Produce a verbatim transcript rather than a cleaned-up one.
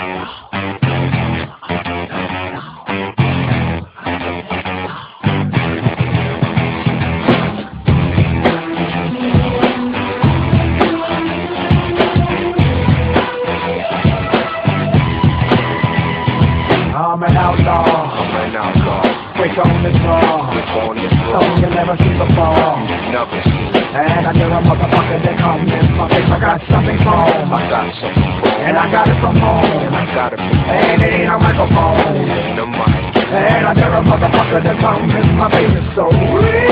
I'm an outlaw, I'm an outlaw. Quick on the draw, quick on the draw. Something you never seen before, never seen. And I hear a motherfucker that come in my face. I got something from, I got something from, and I got it from home. I got it from home. And it ain't a microphone, it ain't a mic. And I hear a motherfucker that come in my face. It's so real.